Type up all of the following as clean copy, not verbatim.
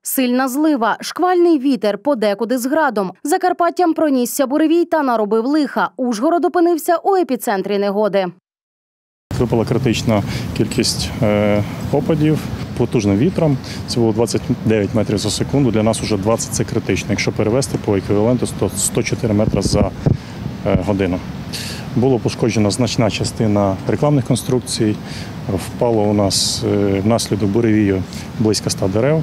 Сильна злива, шквальний вітер, подекуди з градом. Закарпаттям пронісся буревій та наробив лиха. Ужгород опинився у епіцентрі негоди. Випала критична кількість опадів потужним вітром. Це було 29 метрів за секунду. Для нас вже 20 – це критично. Якщо перевести по еквіваленту, то 104 метри за годину. Було пошкоджена значна частина рекламних конструкцій. Впало у нас внаслідок буревію близько 100 дерев.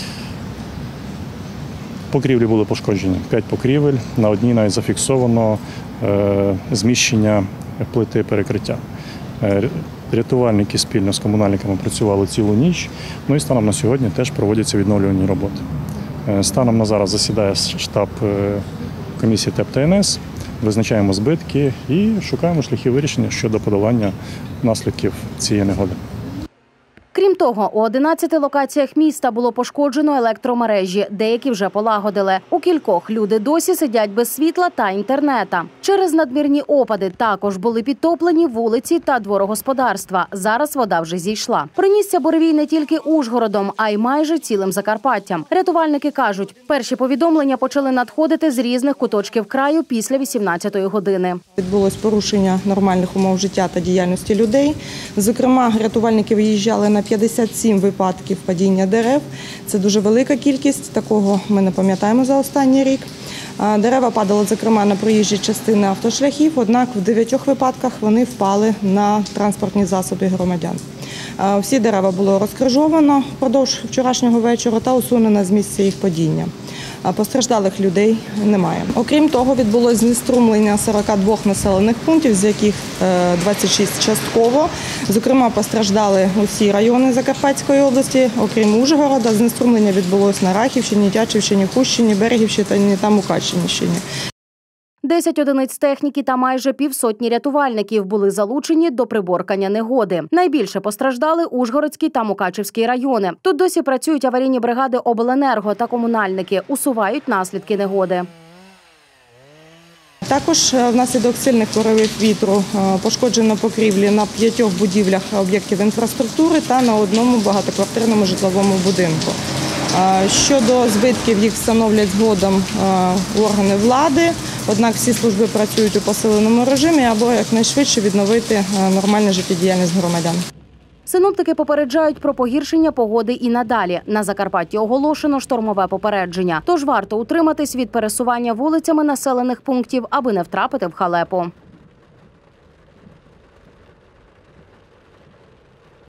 Покрівлі були пошкоджені. 5 покрівель. На одній навіть зафіксовано зміщення плити перекриття. Рятувальники спільно з комунальниками працювали цілу ніч. Ну і станом на сьогодні теж проводяться відновлювальні роботи. Станом на зараз засідає штаб комісії ТЕП та НС. Визначаємо збитки і шукаємо шляхи вирішення щодо подолання наслідків цієї негоди. Крім того, у 11 локаціях міста було пошкоджено електромережі, деякі вже полагодили. У кількох люди досі сидять без світла та інтернета. Через надмірні опади також були підтоплені вулиці та дворогосподарства. Зараз вода вже зійшла. Пронісся буревій не тільки Ужгородом, а й майже цілим Закарпаттям. Рятувальники кажуть, перші повідомлення почали надходити з різних куточків краю після 18-ї години. Відбулось порушення нормальних умов життя та діяльності людей. Зокрема, рятувальники виїжджали на 57 випадків падіння дерев. Це дуже велика кількість, такого ми не пам'ятаємо за останній рік. Дерева падали, зокрема, на проїжджі частини автошляхів, однак в 9 випадках вони впали на транспортні засоби громадян. Всі дерева було розкрижовано впродовж вчорашнього вечора та усунено з місця їх падіння. Постраждалих людей немає. Окрім того, відбулось знеструмлення 42 населених пунктів, з яких 26 частково. Зокрема, постраждали усі райони Закарпатської області, окрім Ужгорода. Знеструмлення відбулось на Рахівщині, Тячівщині, Хустщині, Берегівщині та Мукачівщині. 10 одиниць техніки та майже півсотні рятувальників були залучені до приборкання негоди. Найбільше постраждали Ужгородський та Мукачівський райони. Тут досі працюють аварійні бригади обленерго та комунальники, усувають наслідки негоди. Також внаслідок сильних поривів вітру пошкоджено покрівлі на 5 будівлях об'єктів інфраструктури та на одному багатоквартирному житловому будинку. Щодо збитків, їх встановлять згодом органи влади, однак всі служби працюють у посиленому режимі, аби якнайшвидше відновити нормальну життєдіяльність громадян. Синоптики попереджають про погіршення погоди і надалі. На Закарпатті оголошено штормове попередження. Тож варто утриматись від пересування вулицями населених пунктів, аби не втрапити в халепу.